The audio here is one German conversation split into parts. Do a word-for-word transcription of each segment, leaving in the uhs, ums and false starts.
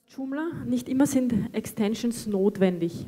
Joomla, nicht immer sind Extensions notwendig.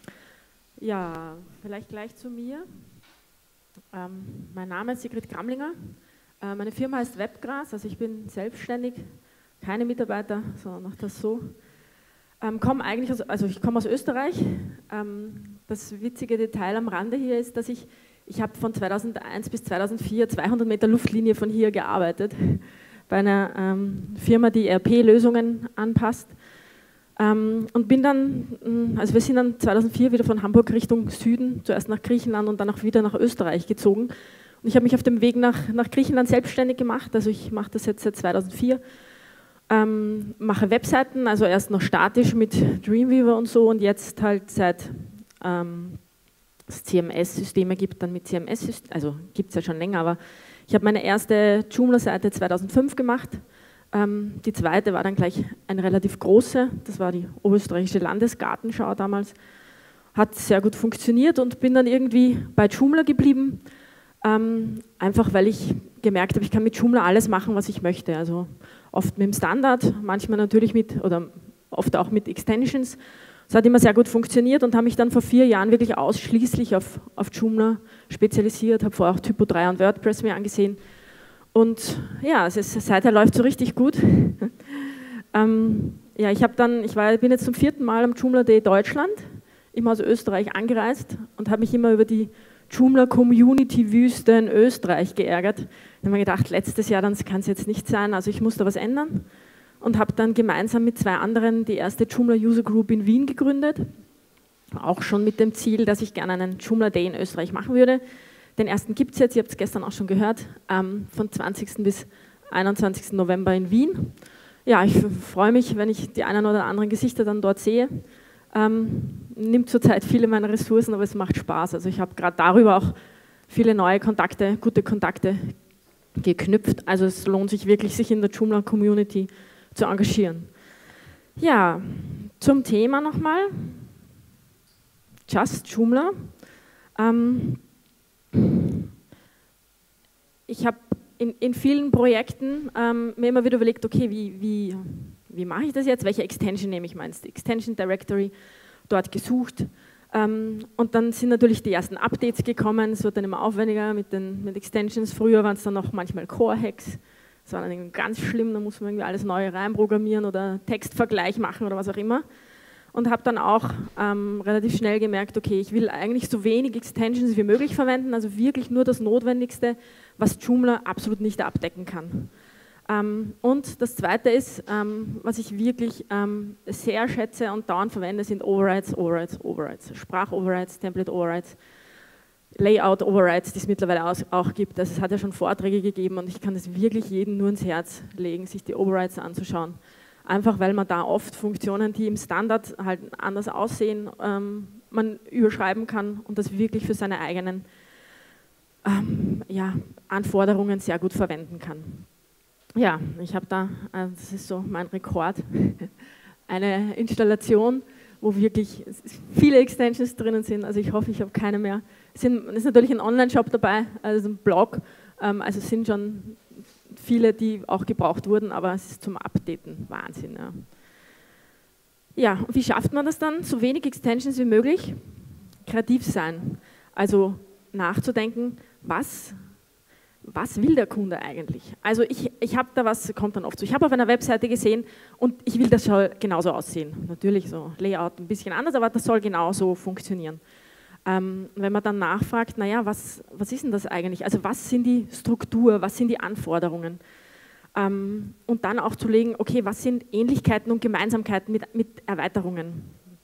Ja, vielleicht gleich zu mir. Ähm, mein Name ist Sigrid Gramlinger. Äh, meine Firma heißt Webgras, also ich bin selbstständig, keine Mitarbeiter, sondern mache das so. Ähm, komm eigentlich aus, also ich komme aus Österreich. Ähm, das witzige Detail am Rande hier ist, dass ich, ich habe von zweitausendeins bis zweitausendvier zweihundert Meter Luftlinie von hier gearbeitet, bei einer ähm, Firma, die E R P-Lösungen anpasst. Ähm, und bin dann, also wir sind dann zweitausendvier wieder von Hamburg Richtung Süden, zuerst nach Griechenland und dann auch wieder nach Österreich gezogen. Und ich habe mich auf dem Weg nach, nach Griechenland selbstständig gemacht, also ich mache das jetzt seit zweitausendvier. Ähm, mache Webseiten, also erst noch statisch mit Dreamweaver und so und jetzt halt seit ähm, es C M S-Systeme gibt, dann mit C M S-Systemen, also gibt es ja schon länger, aber ich habe meine erste Joomla-Seite zweitausendfünf gemacht. Ähm, die zweite war dann gleich eine relativ große, das war die Oberösterreichische Landesgartenschau damals. Hat sehr gut funktioniert und bin dann irgendwie bei Joomla geblieben, ähm, einfach weil ich gemerkt habe, ich kann mit Joomla alles machen, was ich möchte. Also oft mit dem Standard, manchmal natürlich mit, oder oft auch mit Extensions. Es hat immer sehr gut funktioniert und habe mich dann vor vier Jahren wirklich ausschließlich auf, auf Joomla spezialisiert, habe vorher auch Typo drei und WordPress mir angesehen. Und ja, es ist, seither läuft so richtig gut. ähm, ja, ich habe dann, ich war, bin jetzt zum vierten Mal am Joomla Day Deutschland, immer aus Österreich angereist und habe mich immer über die Joomla-Community-Wüste in Österreich geärgert. Ich habe mir gedacht, letztes Jahr, dann kann es jetzt nicht sein, also ich muss da was ändern. Und habe dann gemeinsam mit zwei anderen die erste Joomla User Group in Wien gegründet. Auch schon mit dem Ziel, dass ich gerne einen Joomla Day in Österreich machen würde. Den ersten gibt es jetzt, ihr habt es gestern auch schon gehört, ähm, von zwanzigsten bis einundzwanzigsten November in Wien. Ja, ich freue mich, wenn ich die einen oder anderen Gesichter dann dort sehe. Ähm, nimmt zurzeit viele meiner Ressourcen, aber es macht Spaß. Also ich habe gerade darüber auch viele neue Kontakte, gute Kontakte geknüpft. Also es lohnt sich wirklich, sich in der Joomla-Community zu engagieren. Ja, zum Thema nochmal. Just Joomla. Ähm, ich habe in, in vielen Projekten ähm, mir immer wieder überlegt, okay, wie, wie, wie mache ich das jetzt? Welche Extension nehme ich? Meinst Extension Directory dort gesucht. Ähm, und dann sind natürlich die ersten Updates gekommen, es wird dann immer aufwendiger mit den mit Extensions. Früher waren es dann noch manchmal Core-Hacks. Das war dann ganz schlimm, da muss man irgendwie alles neu reinprogrammieren oder Textvergleich machen oder was auch immer. Und habe dann auch ähm, relativ schnell gemerkt, okay, ich will eigentlich so wenig Extensions wie möglich verwenden, also wirklich nur das Notwendigste, was Joomla absolut nicht abdecken kann. Ähm, und das Zweite ist, ähm, was ich wirklich ähm, sehr schätze und dauernd verwende, sind Overrides, Overrides, Overrides. Sprach-Overrides, Template-Overrides, Layout-Overrides, die es mittlerweile auch gibt. Also es hat ja schon Vorträge gegeben und ich kann es wirklich jedem nur ins Herz legen, sich die Overrides anzuschauen. Einfach weil man da oft Funktionen, die im Standard halt anders aussehen, ähm, man überschreiben kann und das wirklich für seine eigenen ähm, ja, Anforderungen sehr gut verwenden kann. Ja, ich habe da, äh, das ist so mein Rekord, eine Installation, wo wirklich viele Extensions drinnen sind, also ich hoffe, ich habe keine mehr. Es sind, ist natürlich ein Online-Shop dabei, also ein Blog, ähm, also es sind schon viele, die auch gebraucht wurden, aber es ist zum Updaten Wahnsinn. Ja, ja, und wie schafft man das dann? So wenig Extensions wie möglich, kreativ sein, also nachzudenken, was, was will der Kunde eigentlich? Also ich, ich habe da was, kommt dann oft so, ich habe auf einer Webseite gesehen und ich will, das soll genauso aussehen. Natürlich so Layout ein bisschen anders, aber das soll genauso funktionieren. Ähm, wenn man dann nachfragt, naja, was, was ist denn das eigentlich? Also was sind die Struktur, was sind die Anforderungen? Ähm, und dann auch zu legen, okay, was sind Ähnlichkeiten und Gemeinsamkeiten mit, mit Erweiterungen?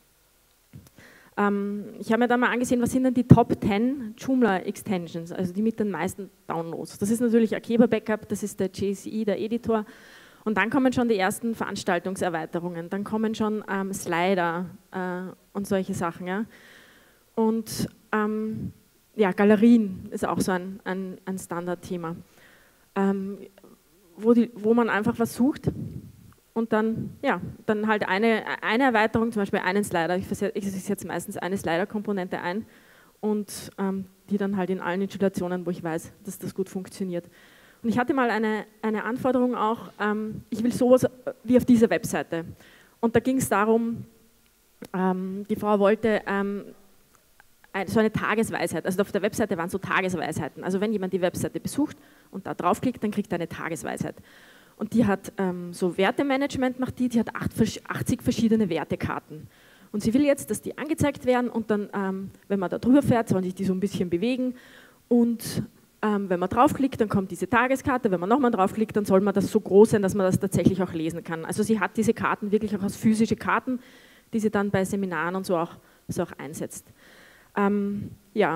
Ähm, ich habe mir dann mal angesehen, was sind denn die Top zehn Joomla Extensions, also die mit den meisten Downloads. Das ist natürlich Akeba Backup, das ist der J S E, der Editor. Und dann kommen schon die ersten Veranstaltungserweiterungen, dann kommen schon ähm, Slider äh, und solche Sachen. Ja. Und ähm, ja, Galerien ist auch so ein, ein, ein Standardthema, ähm, wo, die, wo man einfach was sucht und dann, ja, dann halt eine, eine Erweiterung, zum Beispiel einen Slider, ich setze jetzt meistens eine Slider-Komponente ein und ähm, die dann halt in allen Installationen, wo ich weiß, dass das gut funktioniert. Und ich hatte mal eine, eine Anforderung auch, ähm, ich will sowas wie auf dieser Webseite. und da ging es darum, ähm, die Frau wollte ähm, ein, so eine Tagesweisheit, also auf der Webseite waren so Tagesweisheiten, also wenn jemand die Webseite besucht und da draufklickt, dann kriegt er eine Tagesweisheit. Und die hat ähm, so Wertemanagement, macht die, die hat achtzig verschiedene Wertekarten. Und sie will jetzt, dass die angezeigt werden und dann, ähm, wenn man da drüber fährt, sollen sich die so ein bisschen bewegen und ähm, wenn man draufklickt, dann kommt diese Tageskarte, wenn man nochmal draufklickt, dann soll man das so groß sein, dass man das tatsächlich auch lesen kann. Also sie hat diese Karten wirklich auch als physische Karten, die sie dann bei Seminaren und so auch, so auch einsetzt. Ähm, ja.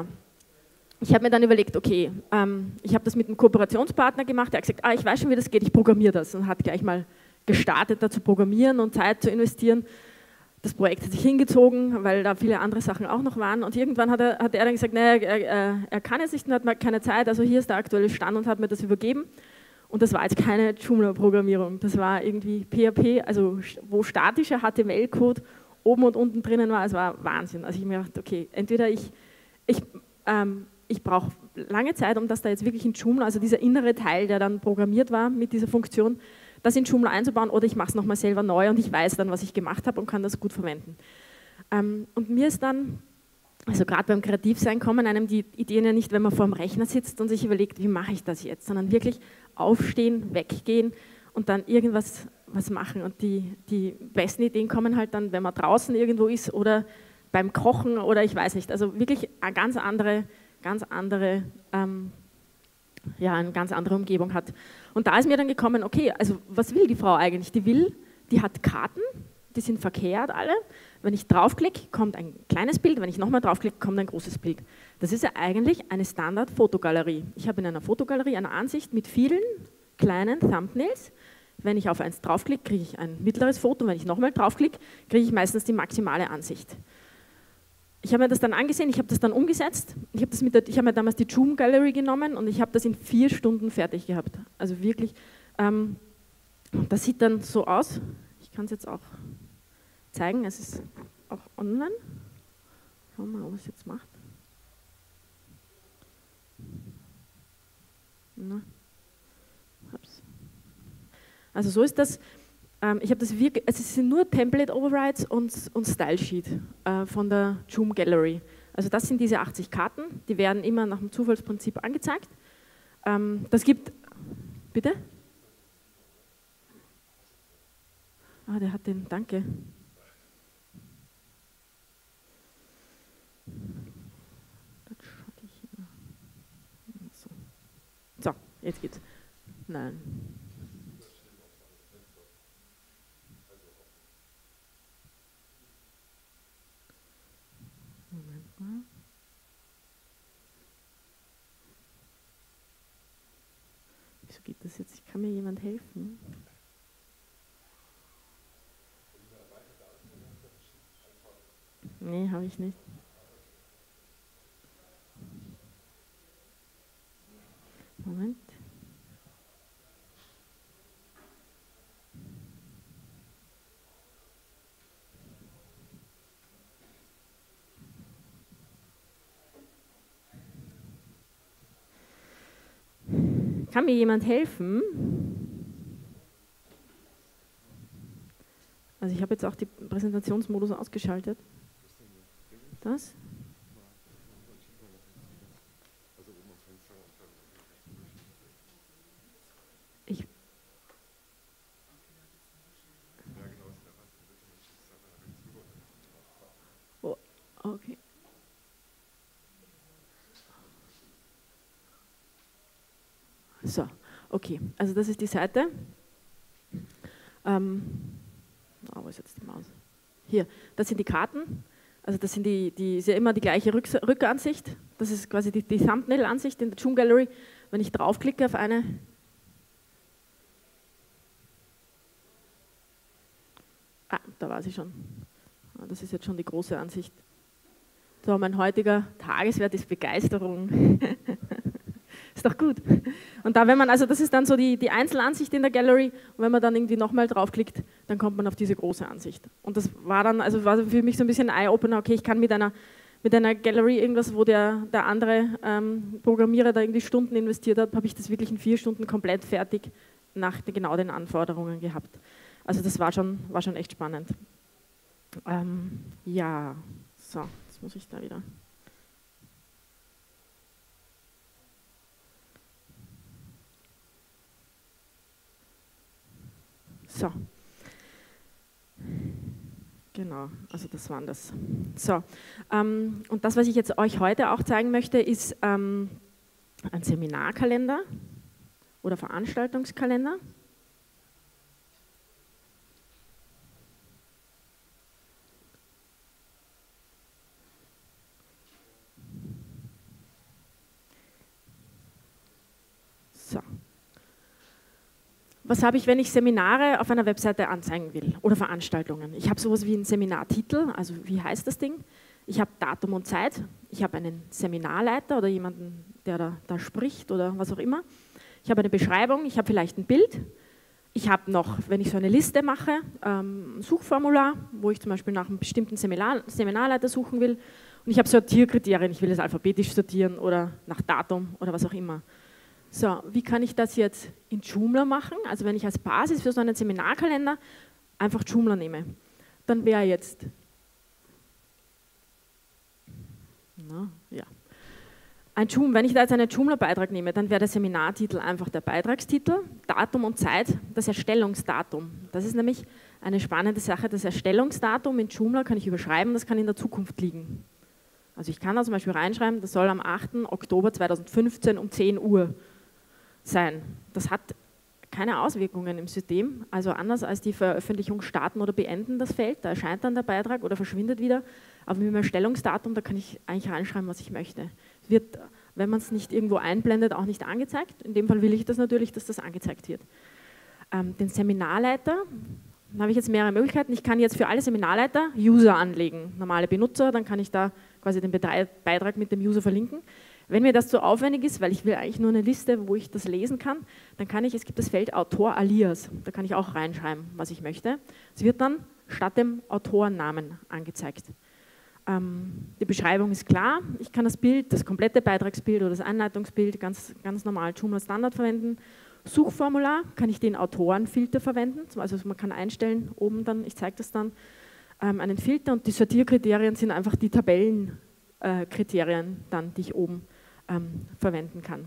Ich habe mir dann überlegt, okay, ähm, ich habe das mit einem Kooperationspartner gemacht, der hat gesagt, ah, ich weiß schon, wie das geht, ich programmiere das und hat gleich mal gestartet, da zu programmieren und Zeit zu investieren. Das Projekt hat sich hingezogen, weil da viele andere Sachen auch noch waren und irgendwann hat er, hat er dann gesagt, naja, er, er kann jetzt nicht, hat mal keine Zeit, also hier ist der aktuelle Stand und hat mir das übergeben und das war jetzt keine Joomla-Programmierung, das war irgendwie P H P, also wo statischer H T M L-Code oben und unten drinnen war, es war Wahnsinn. Also ich mir gedacht, okay, entweder ich, ich ähm, ich brauche lange Zeit, um das da jetzt wirklich in Joomla, also dieser innere Teil, der dann programmiert war mit dieser Funktion, das in Joomla einzubauen oder ich mache es nochmal selber neu und ich weiß dann, was ich gemacht habe und kann das gut verwenden. Ähm, und mir ist dann, also gerade beim Kreativsein kommen einem die Ideen ja nicht, wenn man vor dem Rechner sitzt und sich überlegt, wie mache ich das jetzt, sondern wirklich aufstehen, weggehen und dann irgendwas was machen. Und die, die besten Ideen kommen halt dann, wenn man draußen irgendwo ist oder beim Kochen oder ich weiß nicht, also wirklich eine ganz andere ganz andere, ähm, ja, eine ganz andere Umgebung hat. Und da ist mir dann gekommen, okay, also was will die Frau eigentlich? Die will, die hat Karten, die sind verkehrt alle. Wenn ich draufklicke, kommt ein kleines Bild, wenn ich nochmal draufklicke, kommt ein großes Bild. Das ist ja eigentlich eine Standard-Fotogalerie. Ich habe in einer Fotogalerie eine Ansicht mit vielen kleinen Thumbnails. Wenn ich auf eins draufklicke, kriege ich ein mittleres Foto. Wenn ich nochmal draufklicke, kriege ich meistens die maximale Ansicht. Ich habe mir das dann angesehen, ich habe das dann umgesetzt. Ich habe, das mit der, ich habe mir damals die Joom Gallery genommen und ich habe das in vier Stunden fertig gehabt. Also wirklich, ähm, das sieht dann so aus. Ich kann es jetzt auch zeigen, es ist auch online. Schauen wir mal, ob es jetzt macht. Na. Also so ist das. Ich habe das wirklich, es sind nur Template Overrides und, und Style Sheet äh, von der Joom Gallery. Also das sind diese achtzig Karten, die werden immer nach dem Zufallsprinzip angezeigt. Ähm, das gibt, bitte? Ah, der hat den, danke. So, jetzt geht's. Nein. Moment mal. Wieso geht das jetzt? Kann mir jemand helfen? Nee, habe ich nicht. Moment. Kann mir jemand helfen? Also ich habe jetzt auch den Präsentationsmodus ausgeschaltet. Das? Ich. Oh, okay. So, okay, also das ist die Seite. Ähm, oh, wo ist jetzt die Maus? Hier, das sind die Karten. Also das sind die, die ist ja immer die gleiche Rück Rückansicht. Das ist quasi die, die Thumbnail-Ansicht in der Joom Gallery. Wenn ich draufklicke auf eine, ah, da war sie schon. Das ist jetzt schon die große Ansicht. So, mein heutiger Tageswert ist Begeisterung. Ist doch gut. Und da, wenn man, also das ist dann so die, die Einzelansicht in der Gallery und wenn man dann irgendwie nochmal draufklickt, dann kommt man auf diese große Ansicht. Und das war dann, also war für mich so ein bisschen ein Eye-Opener, okay, ich kann mit einer, mit einer Gallery irgendwas, wo der, der andere ähm, Programmierer da irgendwie Stunden investiert hat, habe ich das wirklich in vier Stunden komplett fertig nach den, genau den Anforderungen gehabt. Also das war schon, war schon echt spannend. Ähm, ja, so, jetzt muss ich da wieder... So. Genau, also das waren das. So, ähm, und das, was ich jetzt euch heute auch zeigen möchte, ist ähm, ein Seminarkalender oder Veranstaltungskalender. So. Was habe ich, wenn ich Seminare auf einer Webseite anzeigen will oder Veranstaltungen? Ich habe sowas wie einen Seminartitel, also wie heißt das Ding? Ich habe Datum und Zeit, ich habe einen Seminarleiter oder jemanden, der da, da spricht oder was auch immer. Ich habe eine Beschreibung, ich habe vielleicht ein Bild. Ich habe noch, wenn ich so eine Liste mache, ähm, ein Suchformular, wo ich zum Beispiel nach einem bestimmten Seminar, Seminarleiter suchen will. Und ich habe Sortierkriterien, ich will es alphabetisch sortieren oder nach Datum oder was auch immer. So, wie kann ich das jetzt in Joomla machen? Also wenn ich als Basis für so einen Seminarkalender einfach Joomla nehme, dann wäre jetzt, na, ja, ein Joom, wenn ich da jetzt einen Joomla-Beitrag nehme, dann wäre der Seminartitel einfach der Beitragstitel, Datum und Zeit, das Erstellungsdatum. Das ist nämlich eine spannende Sache, das Erstellungsdatum in Joomla kann ich überschreiben, das kann in der Zukunft liegen. Also ich kann da zum Beispiel reinschreiben, das soll am achten Oktober zweitausendfünfzehn um zehn Uhr sein. Das hat keine Auswirkungen im System, also anders als die Veröffentlichung starten oder beenden das Feld, da erscheint dann der Beitrag oder verschwindet wieder, aber mit dem Erstellungsdatum, da kann ich eigentlich reinschreiben, was ich möchte. Es wird, wenn man es nicht irgendwo einblendet, auch nicht angezeigt. In dem Fall will ich das natürlich, dass das angezeigt wird. Ähm, den Seminarleiter, da habe ich jetzt mehrere Möglichkeiten. Ich kann jetzt für alle Seminarleiter User anlegen, normale Benutzer, dann kann ich da quasi den Beitrag mit dem User verlinken. Wenn mir das zu aufwendig ist, weil ich will eigentlich nur eine Liste, wo ich das lesen kann, dann kann ich, es gibt das Feld Autor alias, da kann ich auch reinschreiben, was ich möchte. Es wird dann statt dem Autorennamen angezeigt. Ähm, die Beschreibung ist klar, ich kann das Bild, das komplette Beitragsbild oder das Einleitungsbild ganz, ganz normal Joomla Standard verwenden. Suchformular kann ich den Autorenfilter verwenden, also man kann einstellen, oben dann, ich zeige das dann, ähm, einen Filter und die Sortierkriterien sind einfach die Tabellenkriterien, äh, dann, die ich oben ähm, verwenden kann.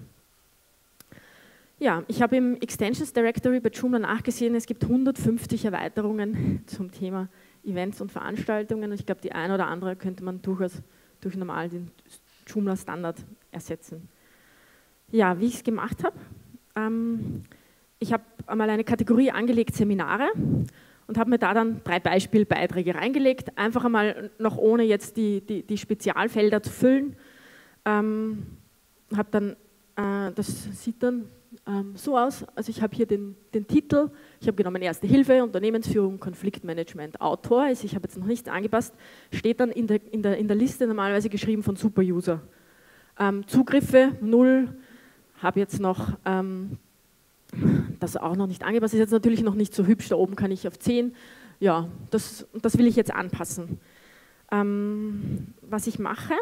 Ja, ich habe im Extensions Directory bei Joomla nachgesehen, es gibt hundertfünfzig Erweiterungen zum Thema Events und Veranstaltungen und ich glaube, die eine oder andere könnte man durchaus durch normal den Joomla Standard ersetzen. Ja, wie ich es gemacht habe, ähm, ich habe einmal eine Kategorie angelegt, Seminare, und habe mir da dann drei Beispielbeiträge reingelegt, einfach einmal noch ohne jetzt die, die, die Spezialfelder zu füllen. Ähm, habe dann, äh, das sieht dann ähm, so aus, also ich habe hier den, den Titel, ich habe genommen Erste Hilfe, Unternehmensführung, Konfliktmanagement, Autor, also ich habe jetzt noch nichts angepasst, steht dann in der, in der, in der Liste normalerweise geschrieben von Superuser. Ähm, Zugriffe null, habe jetzt noch ähm, das auch noch nicht angepasst, ist jetzt natürlich noch nicht so hübsch, da oben kann ich auf zehn, ja, das, das will ich jetzt anpassen. Ähm, was ich mache,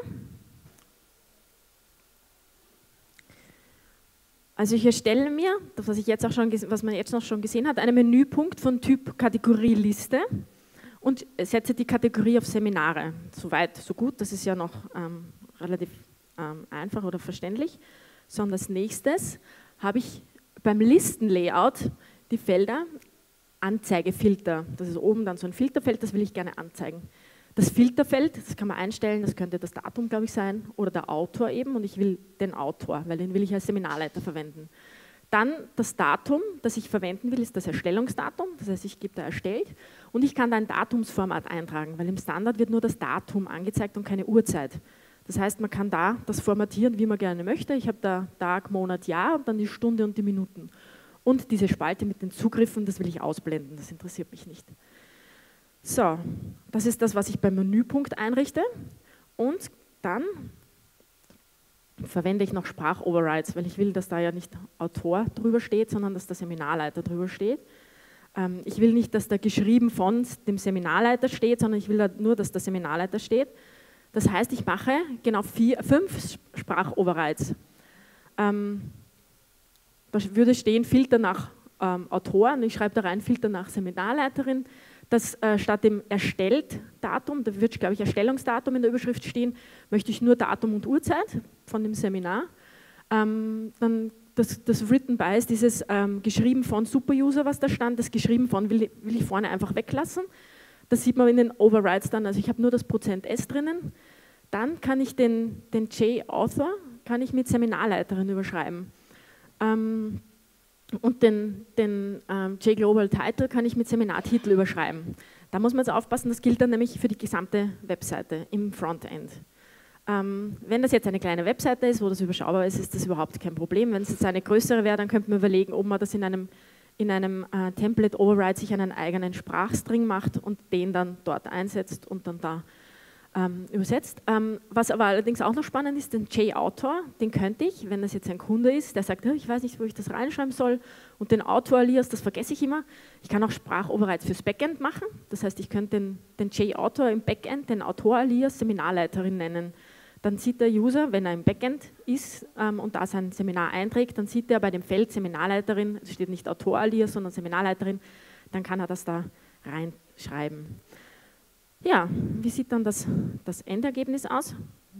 also ich erstelle mir, das, was, ich jetzt auch schon, was man jetzt noch schon gesehen hat, einen Menüpunkt von Typ Kategorie Liste und setze die Kategorie auf Seminare. So weit, so gut, das ist ja noch ähm, relativ ähm, einfach oder verständlich. So, und als nächstes habe ich beim Listenlayout die Felder Anzeigefilter. Das ist oben dann so ein Filterfeld, das will ich gerne anzeigen. Das Filterfeld, das kann man einstellen, das könnte das Datum, glaube ich, sein oder der Autor eben und ich will den Autor, weil den will ich als Seminarleiter verwenden. Dann das Datum, das ich verwenden will, ist das Erstellungsdatum, das heißt, ich gebe da erstellt und ich kann da ein Datumsformat eintragen, weil im Standard wird nur das Datum angezeigt und keine Uhrzeit. Das heißt, man kann da das formatieren, wie man gerne möchte. Ich habe da Tag, Monat, Jahr und dann die Stunde und die Minuten. Und diese Spalte mit den Zugriffen, das will ich ausblenden, das interessiert mich nicht. So, das ist das, was ich beim Menüpunkt einrichte. Und dann verwende ich noch Sprachoverrides, weil ich will, dass da ja nicht Autor drüber steht, sondern dass der Seminarleiter drüber steht. Ähm, ich will nicht, dass da geschrieben von dem Seminarleiter steht, sondern ich will da nur, dass der Seminarleiter steht. Das heißt, ich mache genau vier, fünf Sprachoverrides. Ähm, da würde stehen Filter nach ähm, Autor und ich schreibe da rein Filter nach Seminarleiterin, dass äh, statt dem Erstellt-Datum, da wird, glaube ich, Erstellungsdatum in der Überschrift stehen, möchte ich nur Datum und Uhrzeit von dem Seminar. Ähm, dann das, das Written by ist dieses ähm, geschrieben von Superuser, was da stand, das geschrieben von will, will ich vorne einfach weglassen. Das sieht man in den Overrides dann, also ich habe nur das Prozent S drinnen. Dann kann ich den, den J-Author kann ich mit Seminarleiterin überschreiben. Ähm, und den, den ähm, J-Global Title kann ich mit Seminartitel überschreiben. Da muss man jetzt aufpassen, das gilt dann nämlich für die gesamte Webseite im Frontend. Ähm, wenn das jetzt eine kleine Webseite ist, wo das überschaubar ist, ist das überhaupt kein Problem. Wenn es jetzt eine größere wäre, dann könnte man überlegen, ob man das in einem, in einem äh, Template-Override sich einen eigenen Sprachstring macht und den dann dort einsetzt und dann da ähm, übersetzt. Ähm, was aber allerdings auch noch spannend ist, den J-Autor, den könnte ich, wenn das jetzt ein Kunde ist, der sagt, ich weiß nicht, wo ich das reinschreiben soll, und den Autor-Alias, das vergesse ich immer. Ich kann auch Sprachoverrides fürs Backend machen. Das heißt, ich könnte den, den J-Autor im Backend, den Autor-Alias Seminarleiterin nennen. Dann sieht der User, wenn er im Backend ist ähm, und da sein Seminar einträgt, dann sieht er bei dem Feld Seminarleiterin, es steht nicht Autor-Alias, sondern Seminarleiterin, dann kann er das da reinschreiben. Ja, wie sieht dann das, das Endergebnis aus?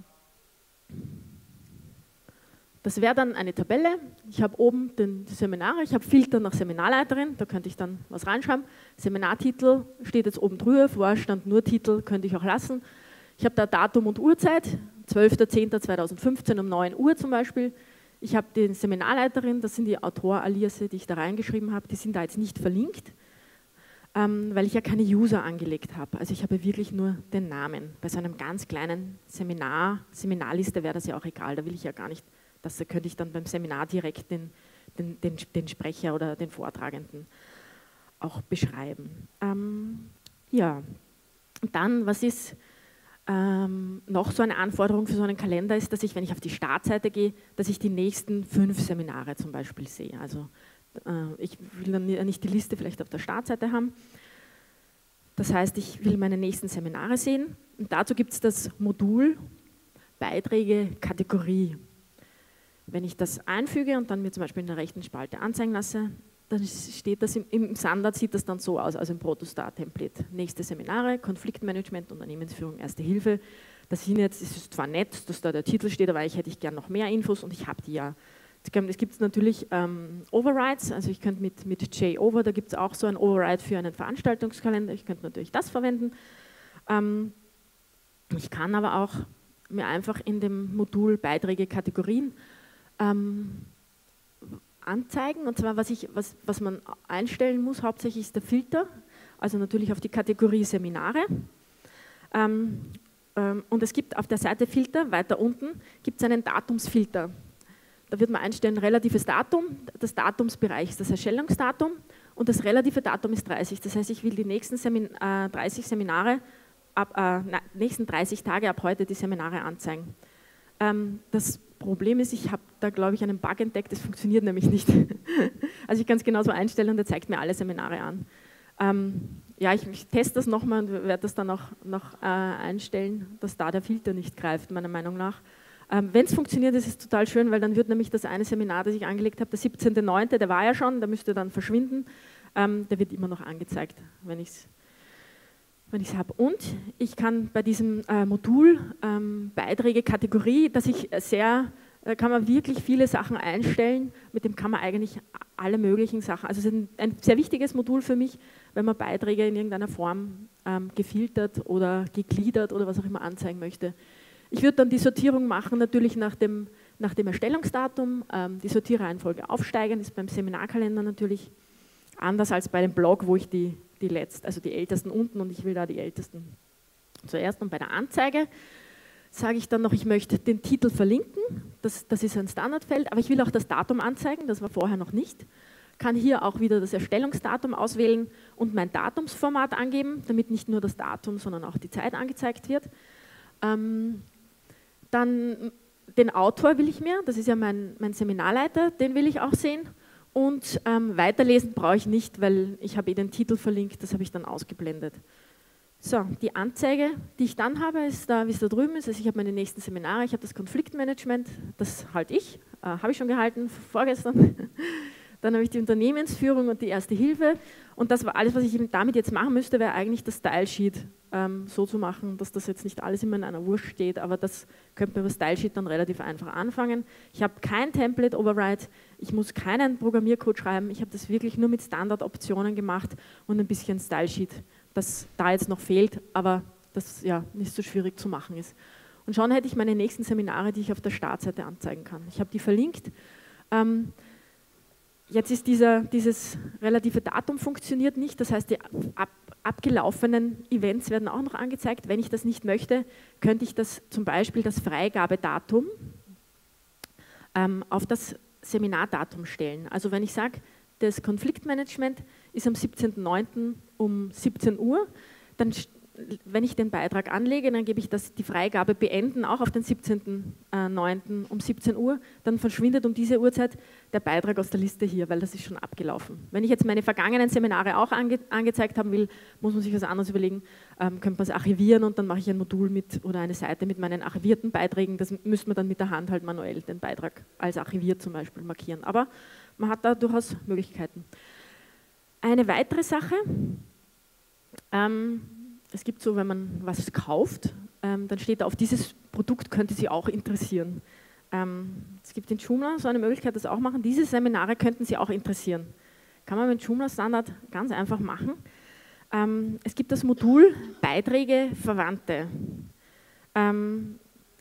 Das wäre dann eine Tabelle. Ich habe oben den, die Seminare, ich habe Filter nach Seminarleiterin, da könnte ich dann was reinschreiben. Seminartitel steht jetzt oben drüber, vorher stand nur Titel, könnte ich auch lassen. Ich habe da Datum und Uhrzeit, zwölfter zehnter zweitausendfünfzehn um neun Uhr zum Beispiel. Ich habe die Seminarleiterin, das sind die Autor-Aliase, die ich da reingeschrieben habe, die sind da jetzt nicht verlinkt, ähm, weil ich ja keine User angelegt habe. Also ich habe wirklich nur den Namen. Bei so einem ganz kleinen Seminar, Seminarliste wäre das ja auch egal, da will ich ja gar nicht, das könnte ich dann beim Seminar direkt den, den, den, den Sprecher oder den Vortragenden auch beschreiben. Ähm, ja, und dann, was ist Ähm, noch so eine Anforderung für so einen Kalender ist, dass ich, wenn ich auf die Startseite gehe, dass ich die nächsten fünf Seminare zum Beispiel sehe. Also äh, ich will dann nicht die Liste vielleicht auf der Startseite haben. Das heißt, ich will meine nächsten Seminare sehen und dazu gibt es das Modul Beiträge Kategorie. Wenn ich das einfüge und dann mir zum Beispiel in der rechten Spalte anzeigen lasse, dann steht das im, im Standard, sieht das dann so aus, also im Protostar-Template. Nächste Seminare, Konfliktmanagement, Unternehmensführung, Erste Hilfe. Das sind jetzt, es ist zwar nett, dass da der Titel steht, aber ich hätte ich gern noch mehr Infos und ich habe die ja. Es gibt natürlich ähm, Overrides, also ich könnte mit, mit J-Over, da gibt es auch so ein Override für einen Veranstaltungskalender, ich könnte natürlich das verwenden. Ähm, ich kann aber auch mir einfach in dem Modul Beiträge Kategorien ähm, anzeigen, und zwar was, ich, was, was man einstellen muss, hauptsächlich ist der Filter, also natürlich auf die Kategorie Seminare. Ähm, ähm, und es gibt auf der Seite Filter, weiter unten, gibt es einen Datumsfilter. Da wird man einstellen, relatives Datum, das Datumsbereich ist das Erstellungsdatum und das relative Datum ist dreißig. Das heißt, ich will die nächsten Semin äh, dreißig Seminare, ab, äh, na, nächsten dreißig Tage ab heute die Seminare anzeigen. Ähm, das Problem ist, ich habe da, glaube ich, einen Bug entdeckt, das funktioniert nämlich nicht. Also ich kann es genauso einstellen und der zeigt mir alle Seminare an. Ähm, ja, ich, ich teste das nochmal und werde das dann auch noch äh, einstellen, dass da der Filter nicht greift, meiner Meinung nach. Ähm, Wenn es funktioniert, ist es total schön, weil dann wird nämlich das eine Seminar, das ich angelegt habe, der siebzehnter neunte, der war ja schon, der müsste dann verschwinden, ähm, der wird immer noch angezeigt, wenn ich es wenn ich es habe. Und ich kann bei diesem äh, Modul ähm, Beiträge, Kategorie, dass ich sehr, da kann man wirklich viele Sachen einstellen, mit dem kann man eigentlich alle möglichen Sachen, also es ist ein, ein sehr wichtiges Modul für mich, wenn man Beiträge in irgendeiner Form ähm, gefiltert oder gegliedert oder was auch immer anzeigen möchte. Ich würde dann die Sortierung machen, natürlich nach dem, nach dem Erstellungsdatum, ähm, die Sortierreihenfolge aufsteigen, ist beim Seminarkalender natürlich anders als bei dem Blog, wo ich die die letzten, also die ältesten unten und ich will da die ältesten zuerst. Und bei der Anzeige sage ich dann noch, ich möchte den Titel verlinken, das, das ist ein Standardfeld, aber ich will auch das Datum anzeigen, das war vorher noch nicht. Kann hier auch wieder das Erstellungsdatum auswählen und mein Datumsformat angeben, damit nicht nur das Datum, sondern auch die Zeit angezeigt wird. Ähm, dann den Autor will ich mir, das ist ja mein, mein Seminarleiter, den will ich auch sehen. Und ähm, weiterlesen brauche ich nicht, weil ich habe eh den Titel verlinkt, das habe ich dann ausgeblendet. So, die Anzeige, die ich dann habe, ist da, wie es da drüben ist. Also ich habe meine nächsten Seminare, ich habe das Konfliktmanagement, das halte ich, äh, habe ich schon gehalten, vorgestern. Dann habe ich die Unternehmensführung und die Erste Hilfe. Und das war alles, was ich damit jetzt machen müsste, wäre eigentlich das Stylesheet ähm, so zu machen, dass das jetzt nicht alles immer in einer Wurst steht, aber das könnte man über Stylesheet dann relativ einfach anfangen. Ich habe kein Template-Override, ich muss keinen Programmiercode schreiben, ich habe das wirklich nur mit Standardoptionen gemacht und ein bisschen Stylesheet, das da jetzt noch fehlt, aber das ja nicht so schwierig zu machen ist. Und schon hätte ich meine nächsten Seminare, die ich auf der Startseite anzeigen kann. Ich habe die verlinkt. Ähm, jetzt ist dieser, dieses relative Datum funktioniert nicht, das heißt, die ab, abgelaufenen Events werden auch noch angezeigt. Wenn ich das nicht möchte, könnte ich das zum Beispiel das Freigabedatum ähm, auf das Seminardatum stellen. Also wenn ich sage, das Konfliktmanagement ist am siebzehnten neunten um siebzehn Uhr, dann wenn ich den Beitrag anlege, dann gebe ich das, die Freigabe beenden, auch auf den siebzehnten neunten um siebzehn Uhr, dann verschwindet um diese Uhrzeit der Beitrag aus der Liste hier, weil das ist schon abgelaufen. Wenn ich jetzt meine vergangenen Seminare auch ange, angezeigt haben will, muss man sich was anderes überlegen, ähm, könnte man es archivieren und dann mache ich ein Modul mit oder eine Seite mit meinen archivierten Beiträgen, das müsste man dann mit der Hand halt manuell den Beitrag als archiviert zum Beispiel markieren, aber man hat da durchaus Möglichkeiten. Eine weitere Sache, ähm, es gibt so, wenn man was kauft, ähm, dann steht da, auf dieses Produkt könnte Sie auch interessieren. Ähm, es gibt in Joomla so eine Möglichkeit, das auch machen. Diese Seminare könnten Sie auch interessieren. Kann man mit Joomla Standard ganz einfach machen. Ähm, es gibt das Modul Beiträge Verwandte. Ähm,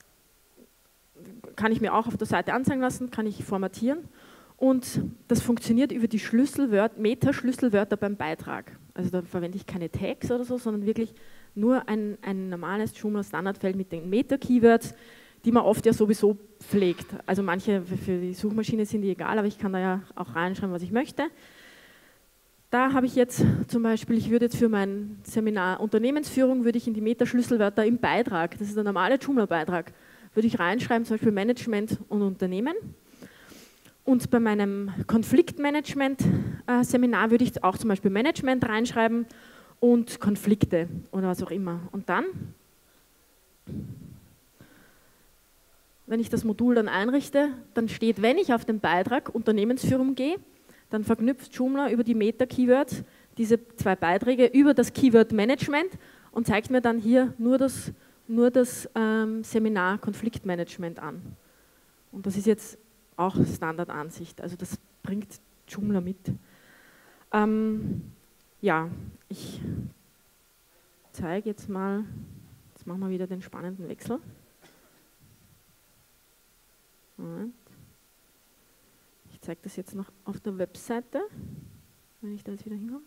kann ich mir auch auf der Seite anzeigen lassen, kann ich formatieren. Und das funktioniert über die Schlüsselwörter, Meta-Schlüsselwörter beim Beitrag. Also da verwende ich keine Tags oder so, sondern wirklich nur ein, ein normales Joomla-Standardfeld mit den Meta-Keywords, die man oft ja sowieso pflegt. Also manche für die Suchmaschine sind die egal, aber ich kann da ja auch reinschreiben, was ich möchte. Da habe ich jetzt zum Beispiel, ich würde jetzt für mein Seminar Unternehmensführung, würde ich in die Meta-Schlüsselwörter im Beitrag, das ist der normale Joomla-Beitrag, würde ich reinschreiben, zum Beispiel Management und Unternehmen. Und bei meinem Konfliktmanagement-Seminar würde ich auch zum Beispiel Management reinschreiben und Konflikte oder was auch immer. Und dann, wenn ich das Modul dann einrichte, dann steht, wenn ich auf den Beitrag Unternehmensführung gehe, dann verknüpft Joomla über die Meta-Keywords diese zwei Beiträge über das Keyword Management und zeigt mir dann hier nur das, nur das ähm, Seminar Konfliktmanagement an. Und das ist jetzt auch Standardansicht, also das bringt Joomla mit. Ähm, ja, ich zeige jetzt mal, jetzt machen wir wieder den spannenden Wechsel. Moment. Ich zeige das jetzt noch auf der Webseite, wenn ich da jetzt wieder hinkomme.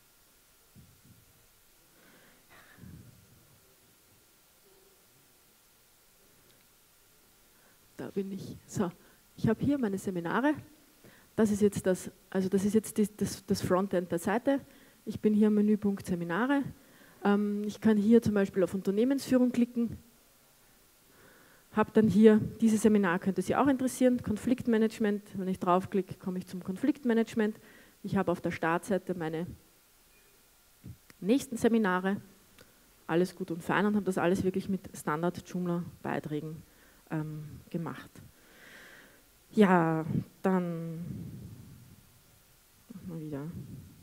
Da bin ich. So. Ich habe hier meine Seminare, das ist jetzt das, also das ist jetzt die, das, das Frontend der Seite. Ich bin hier am Menüpunkt Seminare. Ähm, ich kann hier zum Beispiel auf Unternehmensführung klicken, habe dann hier, dieses Seminar könnte Sie auch interessieren, Konfliktmanagement. Wenn ich draufklicke, komme ich zum Konfliktmanagement. Ich habe auf der Startseite meine nächsten Seminare, alles gut und fein und habe das alles wirklich mit Standard-Joomla-Beiträgen ähm, gemacht. Ja, dann machen wir wieder.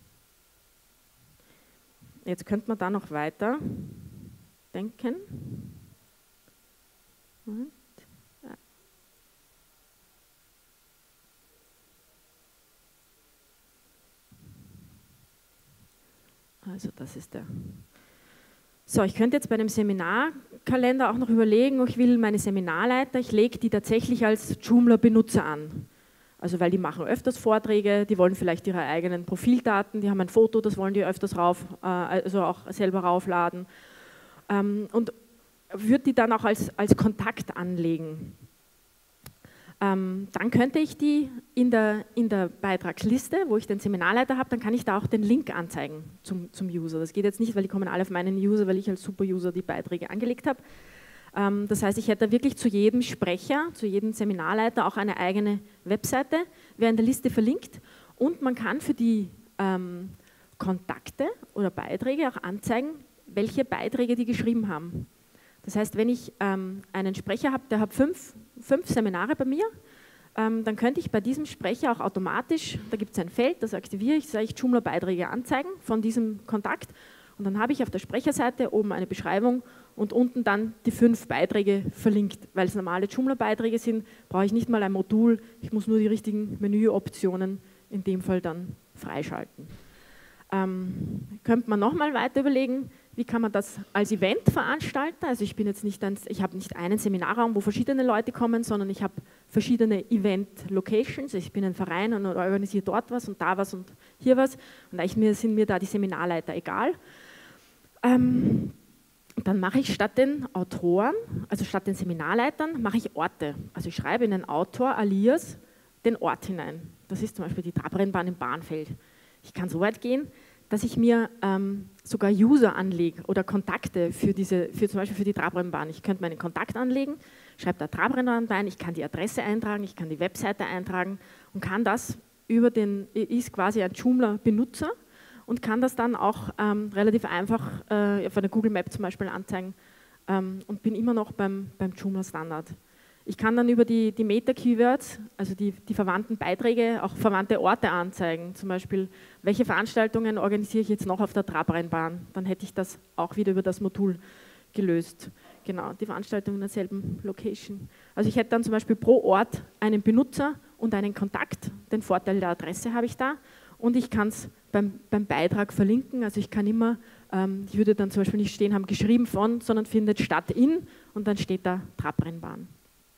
Jetzt könnte man da noch weiter denken. Und, ja. Also das ist der. So, ich könnte jetzt bei einem Seminarkalender auch noch überlegen, ich will meine Seminarleiter, ich lege die tatsächlich als Joomla-Benutzer an. Also weil die machen öfters Vorträge, die wollen vielleicht ihre eigenen Profildaten, die haben ein Foto, das wollen die öfters rauf, also auch selber raufladen. Und würde die dann auch als, als Kontakt anlegen. Ähm, dann könnte ich die in der, in der Beitragsliste, wo ich den Seminarleiter habe, dann kann ich da auch den Link anzeigen zum, zum User. Das geht jetzt nicht, weil die kommen alle auf meinen User, weil ich als Super-User die Beiträge angelegt habe. Ähm, das heißt, ich hätte wirklich zu jedem Sprecher, zu jedem Seminarleiter auch eine eigene Webseite, wäre in der Liste verlinkt und man kann für die ähm, Kontakte oder Beiträge auch anzeigen, welche Beiträge die geschrieben haben. Das heißt, wenn ich ähm, einen Sprecher habe, der hat fünf, fünf Seminare bei mir, ähm, dann könnte ich bei diesem Sprecher auch automatisch, da gibt es ein Feld, das aktiviere ich, sage ich Joomla-Beiträge anzeigen von diesem Kontakt und dann habe ich auf der Sprecherseite oben eine Beschreibung und unten dann die fünf Beiträge verlinkt. Weil es normale Joomla-Beiträge sind, brauche ich nicht mal ein Modul, ich muss nur die richtigen Menüoptionen in dem Fall dann freischalten. Ähm, könnte man nochmal weiter überlegen, wie kann man das als Event veranstalten? Also ich bin jetzt nicht ein, ich habe nicht einen Seminarraum, wo verschiedene Leute kommen, sondern ich habe verschiedene Event-Locations. Ich bin ein Verein und organisiere dort was und da was und hier was. Und eigentlich sind mir da die Seminarleiter egal. Ähm, dann mache ich statt den Autoren, also statt den Seminarleitern, mache ich Orte. Also ich schreibe in den Autor alias den Ort hinein. Das ist zum Beispiel die Trabrennbahn im Bahnfeld. Ich kann so weit gehen, dass ich mir ähm, sogar User anlege oder Kontakte für diese, für zum Beispiel für die Trabrennbahn. Ich könnte meinen Kontakt anlegen, schreibe da Trabrennbahn rein, ich kann die Adresse eintragen, ich kann die Webseite eintragen und kann das über den, ist quasi ein Joomla-Benutzer und kann das dann auch ähm, relativ einfach äh, auf einer Google Map zum Beispiel anzeigen ähm, und bin immer noch beim, beim Joomla-Standard. Ich kann dann über die, die Meta-Keywords, also die, die verwandten Beiträge, auch verwandte Orte anzeigen. Zum Beispiel, welche Veranstaltungen organisiere ich jetzt noch auf der Trabrennbahn? Dann hätte ich das auch wieder über das Modul gelöst. Genau, die Veranstaltungen in derselben Location. Also ich hätte dann zum Beispiel pro Ort einen Benutzer und einen Kontakt. Den Vorteil der Adresse habe ich da. Und ich kann es beim, beim Beitrag verlinken. Also ich kann immer, ähm, ich würde dann zum Beispiel nicht stehen haben, geschrieben von, sondern findet statt in und dann steht da Trabrennbahn.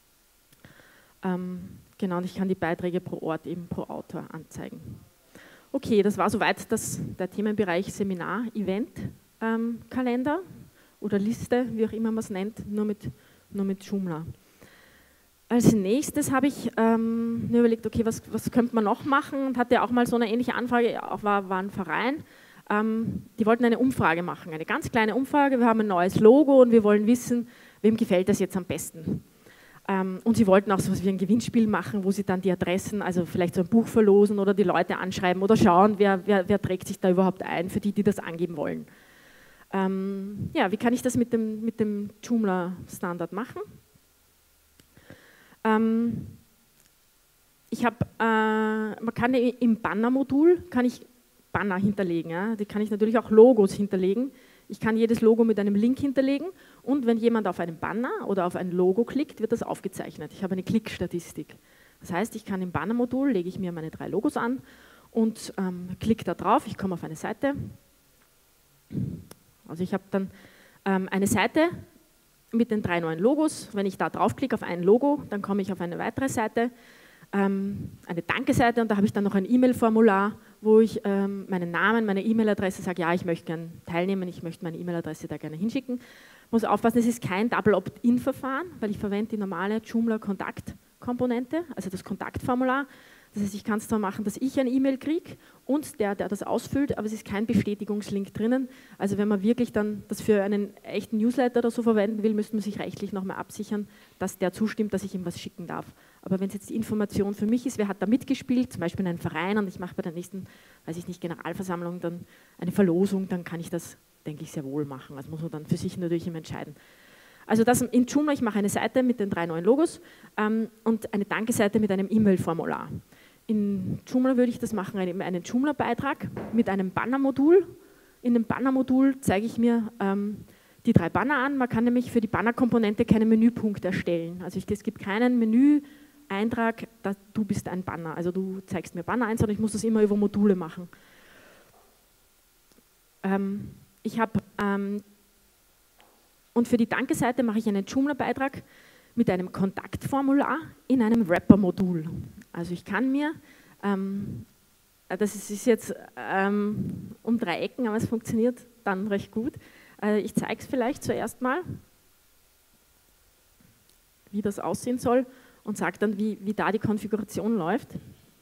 Ähm, genau, und ich kann die Beiträge pro Ort eben pro Autor anzeigen. Okay, das war soweit das, der Themenbereich Seminar, Event, ähm, Kalender oder Liste, wie auch immer man es nennt, nur mit, nur mit Joomla. Als nächstes habe ich ähm, mir überlegt, okay, was, was könnte man noch machen und hatte auch mal so eine ähnliche Anfrage, auch war, war ein Verein, ähm, die wollten eine Umfrage machen, eine ganz kleine Umfrage, wir haben ein neues Logo und wir wollen wissen, wem gefällt das jetzt am besten. Und sie wollten auch so etwas wie ein Gewinnspiel machen, wo sie dann die Adressen, also vielleicht so ein Buch verlosen oder die Leute anschreiben oder schauen, wer, wer, wer trägt sich da überhaupt ein, für die, die das angeben wollen. Ähm, ja, wie kann ich das mit dem, mit dem Joomla-Standard machen? Ähm, ich habe, äh, man kann im Banner-Modul, kann ich Banner hinterlegen, ja? Die kann ich natürlich auch Logos hinterlegen. Ich kann jedes Logo mit einem Link hinterlegen und wenn jemand auf einen Banner oder auf ein Logo klickt, wird das aufgezeichnet. Ich habe eine Klickstatistik. Das heißt, ich kann im Banner-Modul, lege ich mir meine drei Logos an und ähm, klicke da drauf, ich komme auf eine Seite. Also ich habe dann ähm, eine Seite mit den drei neuen Logos. Wenn ich da draufklicke auf ein Logo, dann komme ich auf eine weitere Seite, ähm, eine Danke-Seite und da habe ich dann noch ein E-Mail-Formular, wo ich ähm, meinen Namen, meine E-Mail-Adresse sage, ja, ich möchte gerne teilnehmen, ich möchte meine E-Mail-Adresse da gerne hinschicken. Ich muss aufpassen, es ist kein Double-Opt-in-Verfahren, weil ich verwende die normale Joomla-Kontakt-Komponente, also das Kontaktformular. Das heißt, ich kann es zwar machen, dass ich eine E-Mail kriege und der, der das ausfüllt, aber es ist kein Bestätigungslink drinnen. Also wenn man wirklich dann das für einen echten Newsletter oder so verwenden will, müsste man sich rechtlich nochmal absichern, dass der zustimmt, dass ich ihm was schicken darf. Aber wenn es jetzt die Information für mich ist, wer hat da mitgespielt, zum Beispiel in einem Verein und ich mache bei der nächsten, weiß ich nicht, Generalversammlung dann eine Verlosung, dann kann ich das, denke ich, sehr wohl machen. Also muss man dann für sich natürlich immer entscheiden. Also das in Joomla, ich mache eine Seite mit den drei neuen Logos ähm, und eine Danke-Seite mit einem E-Mail-Formular. In Joomla würde ich das machen, einen Joomla-Beitrag mit einem Banner-Modul. In dem Banner-Modul zeige ich mir ähm, die drei Banner an. Man kann nämlich für die Banner-Komponente keinen Menüpunkt erstellen. Also ich, es gibt keinen Menü-Eintrag, dass du bist ein Banner. Also du zeigst mir Banner ein, sondern ich muss das immer über Module machen. Ähm, ich habe ähm, und für die Danke-Seite mache ich einen Joomla-Beitrag mit einem Kontaktformular in einem Wrapper-Modul. Also ich kann mir, ähm, das ist jetzt ähm, um drei Ecken, aber es funktioniert dann recht gut. Äh, ich zeige es vielleicht zuerst mal, wie das aussehen soll und sage dann, wie, wie da die Konfiguration läuft.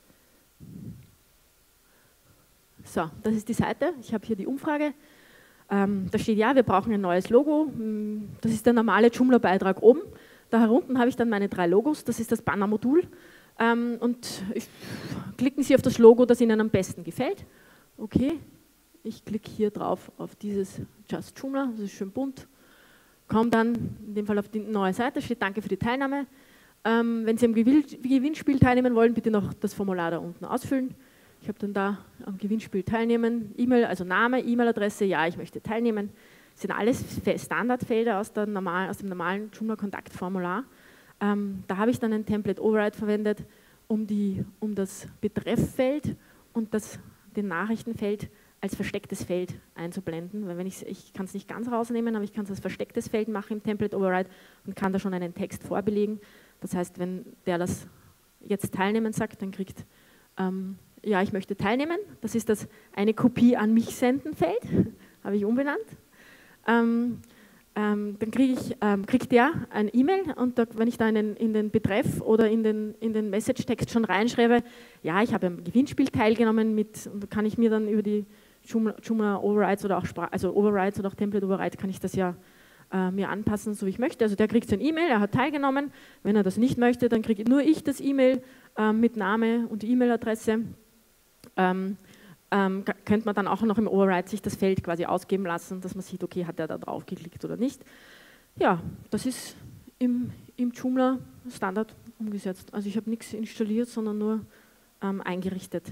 So, das ist die Seite. Ich habe hier die Umfrage. Ähm, da steht, ja, wir brauchen ein neues Logo. Das ist der normale Joomla-Beitrag oben. Da herunten habe ich dann meine drei Logos. Das ist das Banner-Modul. Ähm, und ich, klicken Sie auf das Logo, das Ihnen am besten gefällt. Okay, ich klicke hier drauf auf dieses Just Joomla, das ist schön bunt. Komme dann in dem Fall auf die neue Seite, steht Danke für die Teilnahme. Ähm, wenn Sie am Gewinnspiel teilnehmen wollen, bitte noch das Formular da unten ausfüllen. Ich habe dann da am Gewinnspiel teilnehmen, E-Mail, also Name, E-Mail-Adresse, ja, ich möchte teilnehmen. Das sind alles Standardfelder aus, der normal, aus dem normalen Joomla-Kontaktformular. Ähm, da habe ich dann ein Template-Override verwendet, um, die, um das Betrefffeld und das, den Nachrichtenfeld als verstecktes Feld einzublenden, weil wenn ich, ich kann es nicht ganz rausnehmen, aber ich kann es als verstecktes Feld machen im Template-Override und kann da schon einen Text vorbelegen. Das heißt, wenn der das jetzt teilnehmen sagt, dann kriegt, ähm, ja, ich möchte teilnehmen. Das ist das eine Kopie an mich senden Feld, habe ich umbenannt. Ähm, ähm, dann kriege ich, ähm, kriegt der ein E-Mail und da, wenn ich da in den, in den Betreff oder in den, in den Message-Text schon reinschreibe, ja, ich habe am Gewinnspiel teilgenommen, mit, und kann ich mir dann über die Joomla, Joomla Overrides oder auch Spra also Overrides oder auch Template Override kann ich das ja äh, mir anpassen, so wie ich möchte. Also der kriegt ein E-Mail, er hat teilgenommen. Wenn er das nicht möchte, dann kriege nur ich das E-Mail äh, mit Name und E-Mail-Adresse. Ähm, ähm, könnte man dann auch noch im Override sich das Feld quasi ausgeben lassen, dass man sieht, okay, hat er da drauf geklickt oder nicht. Ja, das ist im, im Joomla Standard umgesetzt. Also ich habe nichts installiert, sondern nur ähm, eingerichtet.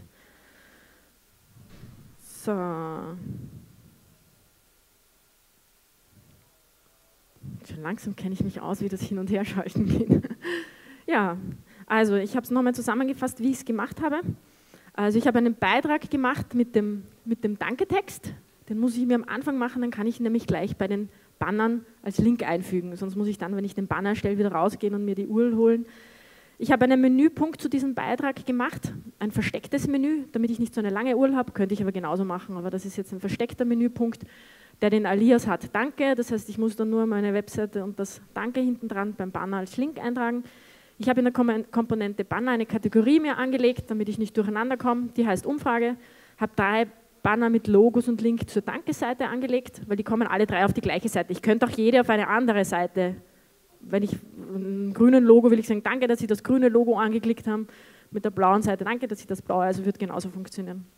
So. Schon langsam kenne ich mich aus, wie das Hin- und Herschalten geht. Ja, also ich habe es nochmal zusammengefasst, wie ich es gemacht habe. Also ich habe einen Beitrag gemacht mit dem, mit dem Danke-Text. Den muss ich mir am Anfang machen, dann kann ich ihn nämlich gleich bei den Bannern als Link einfügen. Sonst muss ich dann, wenn ich den Banner erstelle, wieder rausgehen und mir die U R L holen. Ich habe einen Menüpunkt zu diesem Beitrag gemacht, ein verstecktes Menü, damit ich nicht so eine lange U R L habe, könnte ich aber genauso machen, aber das ist jetzt ein versteckter Menüpunkt, der den Alias hat, Danke, das heißt, ich muss dann nur meine Webseite und das Danke hinten dran beim Banner als Link eintragen. Ich habe in der Komponente Banner eine Kategorie mir angelegt, damit ich nicht durcheinander komme, die heißt Umfrage, habe drei Banner mit Logos und Link zur Danke-Seite angelegt, weil die kommen alle drei auf die gleiche Seite. Ich könnte auch jede auf eine andere Seite, wenn ich ein grünen Logo will ich sagen, danke, dass Sie das grüne Logo angeklickt haben, mit der blauen Seite, danke, dass Sie das blaue, also wird genauso funktionieren.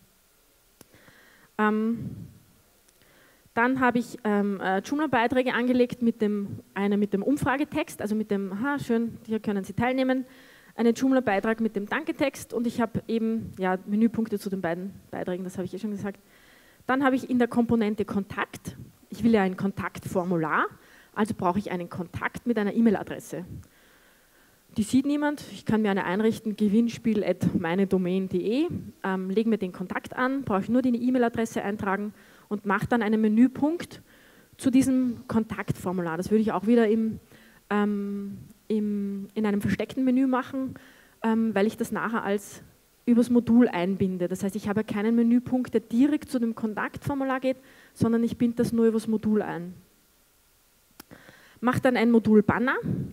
Ähm, Dann habe ich ähm, äh, Joomla-Beiträge angelegt, mit dem, eine mit dem Umfragetext, also mit dem, aha, schön, hier können Sie teilnehmen, einen Joomla-Beitrag mit dem Danke-Text und ich habe eben ja, Menüpunkte zu den beiden Beiträgen, das habe ich eh schon gesagt. Dann habe ich in der Komponente Kontakt, ich will ja ein Kontaktformular, also brauche ich einen Kontakt mit einer E-Mail-Adresse. Die sieht niemand, ich kann mir eine einrichten, gewinnspiel at meinedomain punkt de, ähm, lege mir den Kontakt an, brauche ich nur die E-Mail-Adresse eintragen und mache dann einen Menüpunkt zu diesem Kontaktformular. Das würde ich auch wieder im, ähm, im, in einem versteckten Menü machen, ähm, weil ich das nachher als übers Modul einbinde. Das heißt, ich habe keinen Menüpunkt, der direkt zu dem Kontaktformular geht, sondern ich binde das nur übers Modul ein. Mache dann ein Modul Banner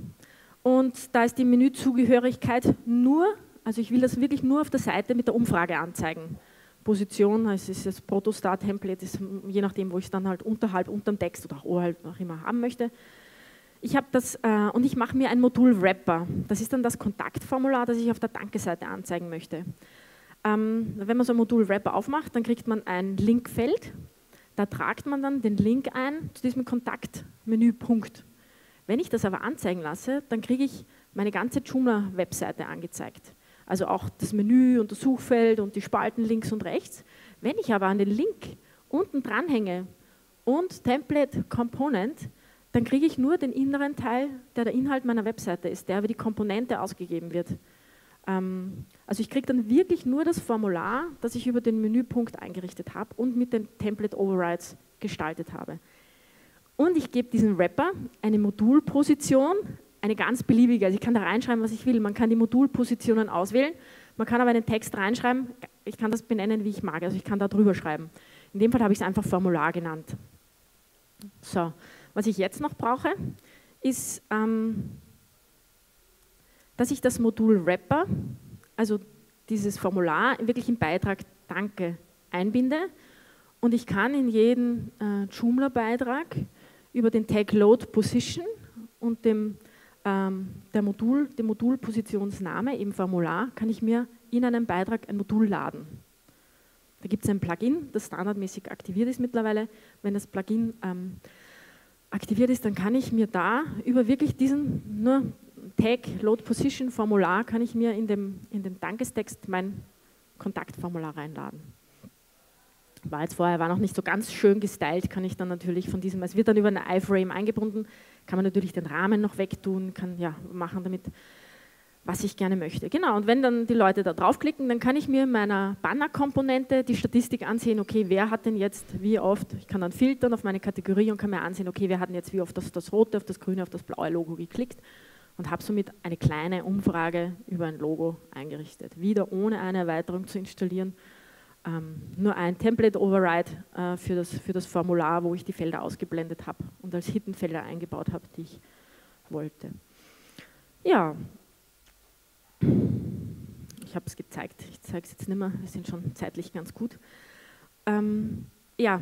und da ist die Menüzugehörigkeit nur, also ich will das wirklich nur auf der Seite mit der Umfrage anzeigen. Position, es ist das Protostar-Template, je nachdem, wo ich es dann halt unterhalb, unterm Text oder auch oberhalb noch immer haben möchte. Ich habe das äh, und ich mache mir ein Modul Wrapper. Das ist dann das Kontaktformular, das ich auf der Danke-Seite anzeigen möchte. Ähm, wenn man so ein Modul Wrapper aufmacht, dann kriegt man ein Linkfeld. Da tragt man dann den Link ein zu diesem Kontaktmenüpunkt. Wenn ich das aber anzeigen lasse, dann kriege ich meine ganze Joomla-Webseite angezeigt. Also auch das Menü und das Suchfeld und die Spalten links und rechts. Wenn ich aber an den Link unten dranhänge und Template Component, dann kriege ich nur den inneren Teil, der der Inhalt meiner Webseite ist, der über die Komponente ausgegeben wird. Ähm, also ich kriege dann wirklich nur das Formular, das ich über den Menüpunkt eingerichtet habe und mit den Template Overrides gestaltet habe. Und ich gebe diesem Wrapper eine Modulposition, eine ganz beliebige, also ich kann da reinschreiben, was ich will. Man kann die Modulpositionen auswählen, man kann aber einen Text reinschreiben, ich kann das benennen, wie ich mag, also ich kann da drüber schreiben. In dem Fall habe ich es einfach Formular genannt. So, was ich jetzt noch brauche, ist, ähm, dass ich das Modul Wrapper, also dieses Formular, wirklich im Beitrag Danke einbinde und ich kann in jeden äh, Joomla-Beitrag über den Tag Load Position und dem ähm, der Modul, dem Modulpositionsname, eben Formular, kann ich mir in einem Beitrag ein Modul laden. Da gibt es ein Plugin, das standardmäßig aktiviert ist mittlerweile. Wenn das Plugin ähm, aktiviert ist, dann kann ich mir da über wirklich diesen, nur Tag Load Position Formular kann ich mir in dem, in dem Dankestext mein Kontaktformular reinladen. War jetzt vorher, war noch nicht so ganz schön gestylt, kann ich dann natürlich von diesem, es wird dann über eine iframe eingebunden, kann man natürlich den Rahmen noch wegtun, kann ja machen damit, was ich gerne möchte. Genau, und wenn dann die Leute da draufklicken, dann kann ich mir in meiner Banner-Komponente die Statistik ansehen, okay, wer hat denn jetzt wie oft, ich kann dann filtern auf meine Kategorie und kann mir ansehen, okay, wer hat denn jetzt wie oft das, das rote, auf das grüne, auf das blaue Logo geklickt und habe somit eine kleine Umfrage über ein Logo eingerichtet. Wieder ohne eine Erweiterung zu installieren, ähm, nur ein Template-Override äh, für, das, für das Formular, wo ich die Felder ausgeblendet habe und als Hidden-Felder eingebaut habe, die ich wollte. Ja, ich habe es gezeigt, ich zeige es jetzt nicht mehr, wir sind schon zeitlich ganz gut. Ähm, ja,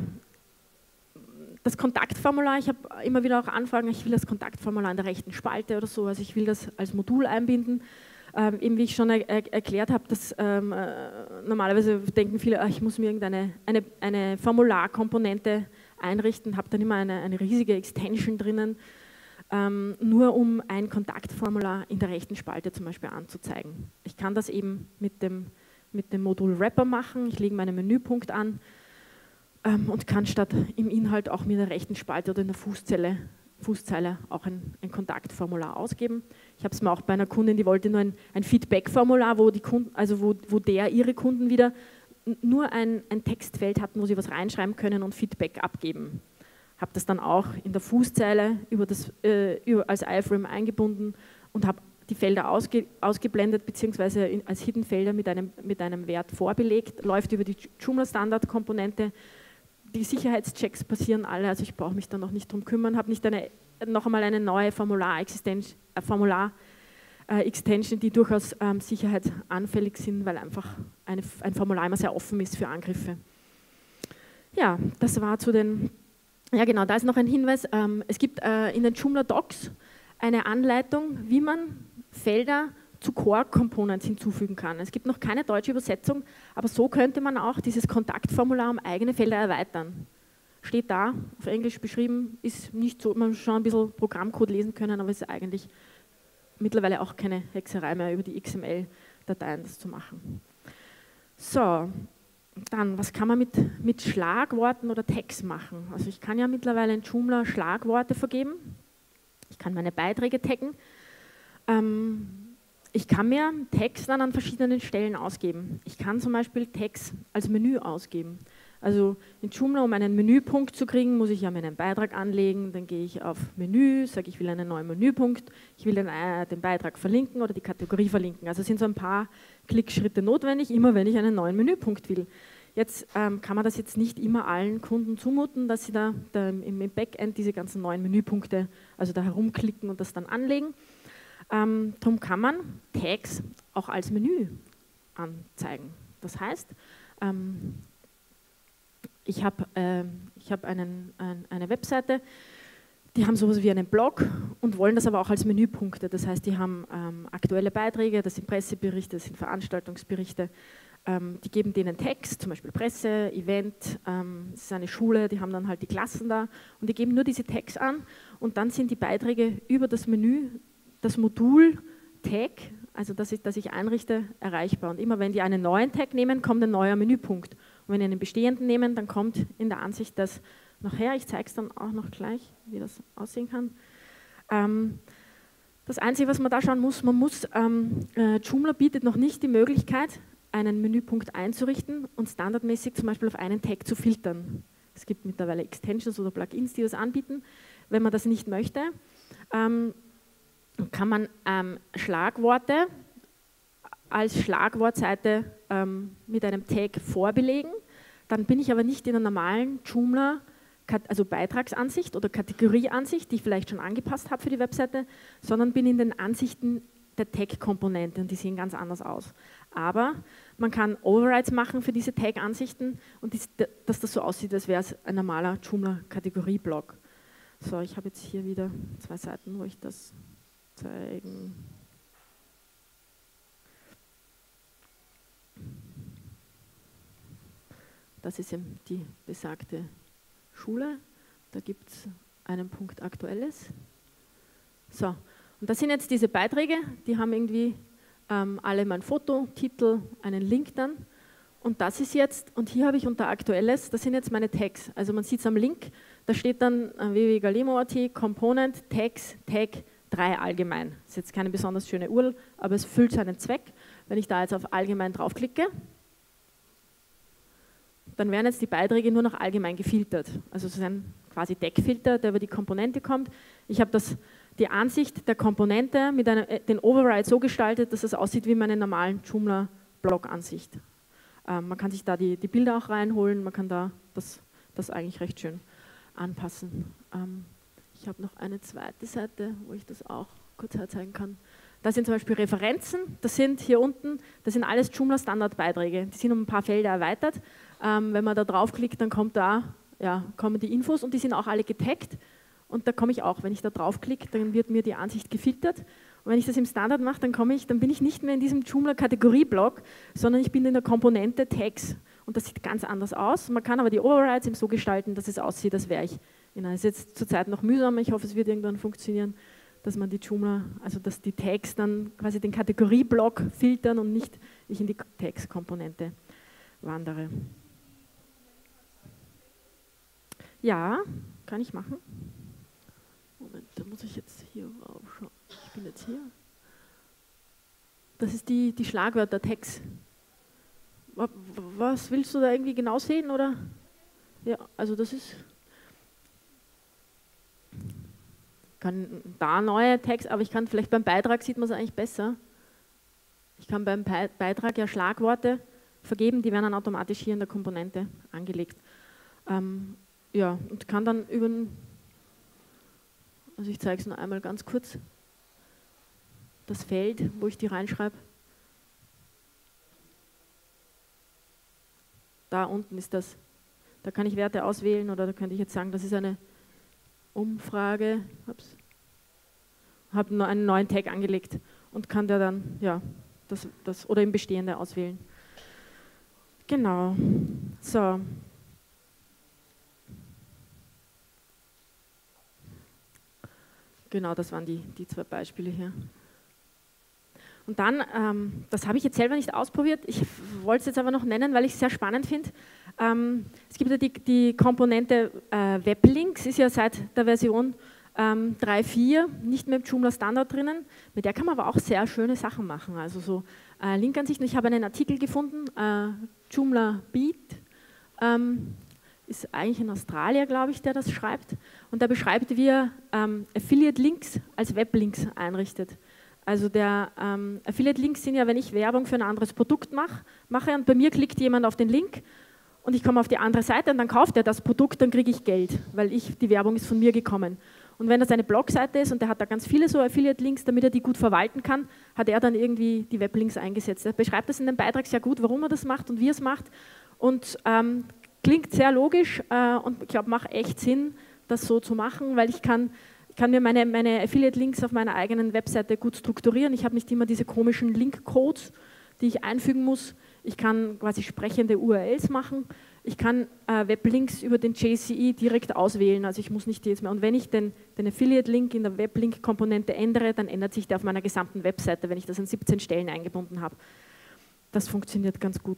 das Kontaktformular, ich habe immer wieder auch Anfragen, ich will das Kontaktformular in der rechten Spalte oder so, also ich will das als Modul einbinden. Ähm, eben wie ich schon er, er, erklärt habe, dass ähm, äh, normalerweise denken viele, ach, ich muss mir irgendeine eine, eine Formularkomponente einrichten, habe dann immer eine, eine riesige Extension drinnen, ähm, nur um ein Kontaktformular in der rechten Spalte zum Beispiel anzuzeigen. Ich kann das eben mit dem, mit dem Modul Wrapper machen, ich lege meinen Menüpunkt an ähm, und kann statt im Inhalt auch mit der rechten Spalte oder in der Fußzeile Fußzeile auch ein, ein Kontaktformular ausgeben. Ich habe es mir auch bei einer Kundin, die wollte nur ein, ein Feedback-Formular, wo die Kunden, also wo, wo der ihre Kunden wieder nur ein, ein Textfeld hatten, wo sie was reinschreiben können und Feedback abgeben. Habe das dann auch in der Fußzeile über das, äh, über, als iframe eingebunden und habe die Felder ausge, ausgeblendet beziehungsweise in, als Hidden-Felder mit einem, mit einem Wert vorbelegt, läuft über die Joomla-Standard-Komponente. Die Sicherheitschecks passieren alle, also ich brauche mich da noch nicht drum kümmern, habe nicht eine, noch einmal eine neue Formular-Extension, äh, Formular, äh, Extension, die durchaus ähm, sicherheitsanfällig sind, weil einfach eine, ein Formular immer sehr offen ist für Angriffe. Ja, das war zu den, ja genau, da ist noch ein Hinweis, ähm, es gibt äh, in den Joomla Docs eine Anleitung, wie man Felder zu Core Components hinzufügen kann. Es gibt noch keine deutsche Übersetzung, aber so könnte man auch dieses Kontaktformular um eigene Felder erweitern. Steht da, auf Englisch beschrieben, ist nicht so, man muss schon ein bisschen Programmcode lesen können, aber es ist eigentlich mittlerweile auch keine Hexerei mehr, über die X M L-Dateien das zu machen. So, dann, was kann man mit, mit Schlagworten oder Tags machen? Also ich kann ja mittlerweile in Joomla Schlagworte vergeben, ich kann meine Beiträge taggen, ähm, ich kann mir Tags dann an verschiedenen Stellen ausgeben. Ich kann zum Beispiel Tags als Menü ausgeben. Also in Joomla, um einen Menüpunkt zu kriegen, muss ich ja meinen Beitrag anlegen, dann gehe ich auf Menü, sage ich will einen neuen Menüpunkt, ich will den, äh, den Beitrag verlinken oder die Kategorie verlinken. Also sind so ein paar Klickschritte notwendig, immer wenn ich einen neuen Menüpunkt will. Jetzt ähm, kann man das jetzt nicht immer allen Kunden zumuten, dass sie da, da im, im Backend diese ganzen neuen Menüpunkte, also da herumklicken und das dann anlegen. Ähm, darum kann man Tags auch als Menü anzeigen. Das heißt, ähm, ich habe äh, ich hab einen, ein, eine Webseite, die haben sowas wie einen Blog und wollen das aber auch als Menüpunkte. Das heißt, die haben ähm, aktuelle Beiträge, das sind Presseberichte, das sind Veranstaltungsberichte, ähm, die geben denen Tags, zum Beispiel Presse, Event, ähm, es ist eine Schule, die haben dann halt die Klassen da und die geben nur diese Tags an und dann sind die Beiträge über das Menü, das Modul Tag, also das, ist, das ich einrichte, erreichbar. Und immer wenn die einen neuen Tag nehmen, kommt ein neuer Menüpunkt. Und wenn die einen bestehenden nehmen, dann kommt in der Ansicht das noch her. Ich zeige es dann auch noch gleich, wie das aussehen kann. Ähm, das Einzige, was man da schauen muss, man muss, ähm, äh, Joomla bietet noch nicht die Möglichkeit, einen Menüpunkt einzurichten und standardmäßig zum Beispiel auf einen Tag zu filtern. Es gibt mittlerweile Extensions oder Plugins, die das anbieten. Wenn man das nicht möchte, ähm, kann man ähm, Schlagworte als Schlagwortseite ähm, mit einem Tag vorbelegen. Dann bin ich aber nicht in der normalen Joomla, also Beitragsansicht oder Kategorieansicht, die ich vielleicht schon angepasst habe für die Webseite, sondern bin in den Ansichten der Tag-Komponente und die sehen ganz anders aus. Aber man kann Overrides machen für diese Tag-Ansichten und dies, dass das so aussieht, als wäre es ein normaler Joomla-Kategorie-Block. So, ich habe jetzt hier wieder zwei Seiten, wo ich das zeigen. Das ist eben die besagte Schule. Da gibt es einen Punkt Aktuelles. So, und Und das sind jetzt diese Beiträge, die haben irgendwie ähm, alle mein Foto, Titel, einen Link dann. Und das ist jetzt, und hier habe ich unter Aktuelles, das sind jetzt meine Tags. Also man sieht es am Link, da steht dann äh, w w w punkt galemo punkt a t, Component, Tags, Tag drei allgemein. Das ist jetzt keine besonders schöne U R L, aber es füllt seinen Zweck. Wenn ich da jetzt auf allgemein draufklicke, dann werden jetzt die Beiträge nur noch allgemein gefiltert. Also es ist ein quasi Tag-Filter, der über die Komponente kommt. Ich habe das, die Ansicht der Komponente mit einer, den Override so gestaltet, dass es aussieht wie meine normalen Joomla-Blog-Ansicht. Ähm, man kann sich da die, die Bilder auch reinholen, man kann da das, das eigentlich recht schön anpassen. Ähm, ich habe noch eine zweite Seite, wo ich das auch kurz herzeigen kann. Da sind zum Beispiel Referenzen, das sind hier unten, das sind alles Joomla-Standardbeiträge, die sind um ein paar Felder erweitert. Ähm, wenn man da draufklickt, dann kommt da, ja, kommen die Infos und die sind auch alle getaggt. Und da komme ich auch, wenn ich da draufklicke, dann wird mir die Ansicht gefiltert. Und wenn ich das im Standard mache, dann komme ich, dann bin ich nicht mehr in diesem Joomla-Kategorie-Block, sondern ich bin in der Komponente Tags. Und das sieht ganz anders aus. Man kann aber die Overrides eben so gestalten, dass es aussieht, als wäre ich in einer. Das ist jetzt zurzeit noch mühsam, ich hoffe, es wird irgendwann funktionieren, dass man die Joomla, also dass die Tags dann quasi den Kategorie-Block filtern und nicht ich in die Tags-Komponente wandere. Ja, kann ich machen. Moment, da muss ich jetzt hier aufschauen. Ich bin jetzt hier. Das ist die, die Schlagwörter-Tags. Was willst du da irgendwie genau sehen, oder? Ja, also das ist... Ich kann da neue Tags, aber ich kann vielleicht beim Beitrag sieht man es eigentlich besser. Ich kann beim Beitrag ja Schlagworte vergeben, die werden dann automatisch hier in der Komponente angelegt. Ähm, ja, und kann dann über... Also ich zeige es nur einmal ganz kurz. Das Feld, wo ich die reinschreibe. Da unten ist das. Da kann ich Werte auswählen oder da könnte ich jetzt sagen, das ist eine Umfrage. Ups. Habe nur einen neuen Tag angelegt und kann der dann, ja, das, das oder im Bestehende auswählen. Genau. So. Genau, das waren die, die zwei Beispiele hier. Und dann, ähm, das habe ich jetzt selber nicht ausprobiert, ich wollte es jetzt aber noch nennen, weil ich es sehr spannend finde. Ähm, es gibt ja die, die Komponente äh, Weblinks, ist ja seit der Version ähm, drei Punkt vier nicht mehr im Joomla Standard drinnen. Mit der kann man aber auch sehr schöne Sachen machen. Also so äh, Linkansichten, ich habe einen Artikel gefunden, äh, Joomla Beat. Ähm, ist eigentlich ein Australier, glaube ich, der das schreibt. Und der beschreibt, wie er ähm, Affiliate-Links als Weblinks einrichtet. Also der ähm, Affiliate-Links sind ja, wenn ich Werbung für ein anderes Produkt mach, mache und bei mir klickt jemand auf den Link und ich komme auf die andere Seite und dann kauft er das Produkt, dann kriege ich Geld, weil ich, die Werbung ist von mir gekommen. Und wenn das eine Blogseite ist und der hat da ganz viele so Affiliate-Links, damit er die gut verwalten kann, hat er dann irgendwie die Weblinks eingesetzt. Er beschreibt das in dem Beitrag sehr gut, warum er das macht und wie er es macht. Und ähm, klingt sehr logisch äh, und ich glaube, macht echt Sinn, das so zu machen, weil ich kann, ich kann mir meine, meine Affiliate-Links auf meiner eigenen Webseite gut strukturieren. Ich habe nicht immer diese komischen Link-Codes, die ich einfügen muss. Ich kann quasi sprechende U R Ls machen. Ich kann äh, Weblinks über den J C E direkt auswählen, also ich muss nicht jetzt mehr. Und wenn ich den, den Affiliate-Link in der Weblink-Komponente ändere, dann ändert sich der auf meiner gesamten Webseite, wenn ich das an siebzehn Stellen eingebunden habe. Das funktioniert ganz gut.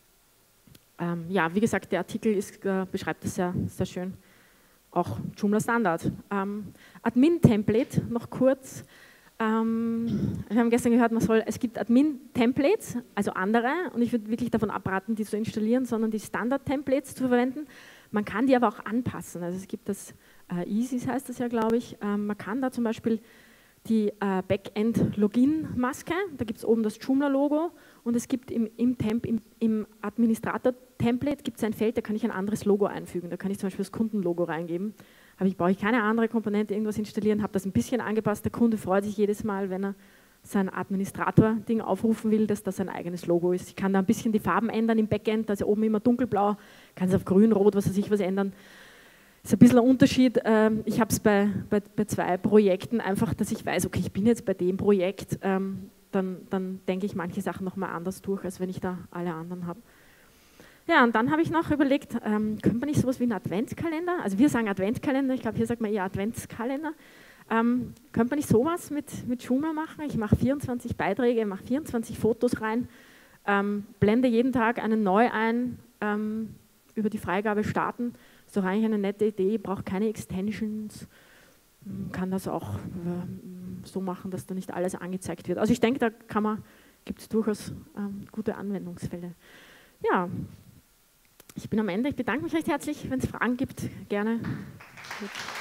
Ähm, ja, wie gesagt, der Artikel ist, äh, beschreibt das sehr, sehr schön. Auch Joomla Standard. Ähm, Admin-Template, noch kurz. Ähm, wir haben gestern gehört, man soll, es gibt Admin-Templates, also andere, und ich würde wirklich davon abraten, die zu installieren, sondern die Standard-Templates zu verwenden. Man kann die aber auch anpassen. Also es gibt das äh, Easy, heißt das ja, glaube ich. Ähm, man kann da zum Beispiel die äh, Backend-Login-Maske, da gibt es oben das Joomla-Logo und es gibt im, im, Temp, im, im Administrator-Template gibt es ein Feld, da kann ich ein anderes Logo einfügen. Da kann ich zum Beispiel das Kundenlogo reingeben. Aber ich brauche ich keine andere Komponente, irgendwas installieren, habe das ein bisschen angepasst. Der Kunde freut sich jedes Mal, wenn er sein Administrator-Ding aufrufen will, dass das sein eigenes Logo ist. Ich kann da ein bisschen die Farben ändern im Backend, also oben immer dunkelblau, kann es auf grün, rot, was weiß ich was ändern. Das ist ein bisschen ein Unterschied. Ich habe es bei, bei, bei zwei Projekten einfach, dass ich weiß, okay, ich bin jetzt bei dem Projekt, dann, dann denke ich manche Sachen nochmal anders durch, als wenn ich da alle anderen habe. Ja, und dann habe ich noch überlegt, ähm, könnte man nicht sowas wie einen Adventskalender, also wir sagen Adventskalender, ich glaube, hier sagt man eher Adventskalender, Ähm, könnte man nicht sowas mit, mit Joomla machen? Ich mache vierundzwanzig Beiträge, mache vierundzwanzig Fotos rein, ähm, blende jeden Tag einen neu ein, ähm, über die Freigabe starten. Ist doch eigentlich eine nette Idee, braucht keine Extensions, kann das auch äh, so machen, dass da nicht alles angezeigt wird. Also ich denke, da kann man, gibt es durchaus ähm, gute Anwendungsfälle. Ja, ich bin am Ende. Ich bedanke mich recht herzlich. Wenn es Fragen gibt, gerne. Gut.